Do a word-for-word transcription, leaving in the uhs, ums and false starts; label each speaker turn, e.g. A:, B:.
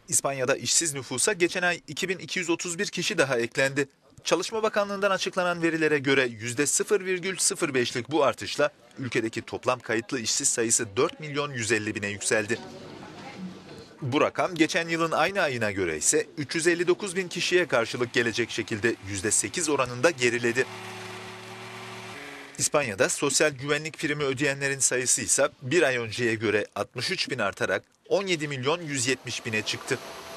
A: İspanya'da işsiz nüfusa geçen ay iki bin iki yüz otuz bir kişi daha eklendi. Çalışma Bakanlığı'ndan açıklanan verilere göre yüzde sıfır virgül sıfır beşlik bu artışla ülkedeki toplam kayıtlı işsiz sayısı dört milyon yüz elli bine yükseldi. Bu rakam geçen yılın aynı ayına göre ise üç yüz elli dokuz bin kişiye karşılık gelecek şekilde yüzde sekiz oranında geriledi. İspanya'da sosyal güvenlik primi ödeyenlerin sayısı ise bir ay önceye göre altmış üç bin artarak on yedi milyon yüz yetmiş bine çıktı.